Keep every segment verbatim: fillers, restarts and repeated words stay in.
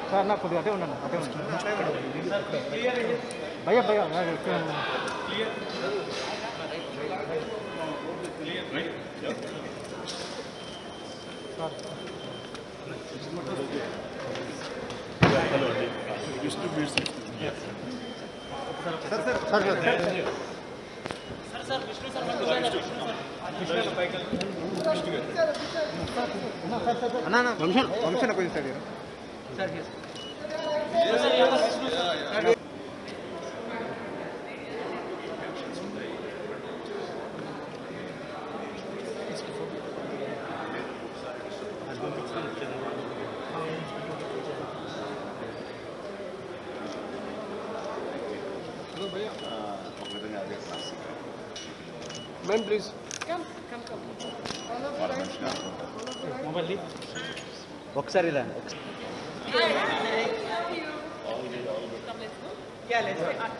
Sir నాకు కొద్దిగా అదే ఉండండి అదే ఉండండి భయ్యా భయ్యా sir sir sir sir Vishnu sir అన్నా వంశన్ వంశన్ కొంచెం sir sir ma'am please come come come mobile ली ఒకసారి ఇలా क्या ले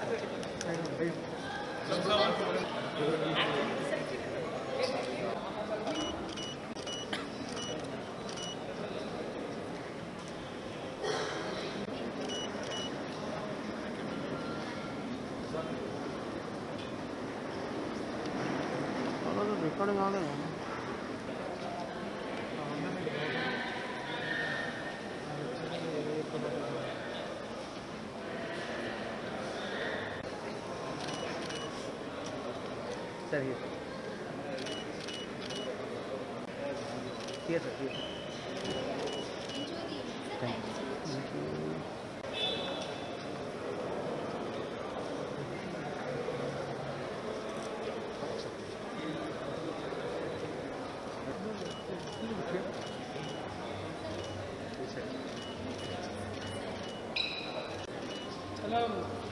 रिकॉर्डिंग ऑन है सर ये ठीक है सर ठीक है थैंक यू Hello.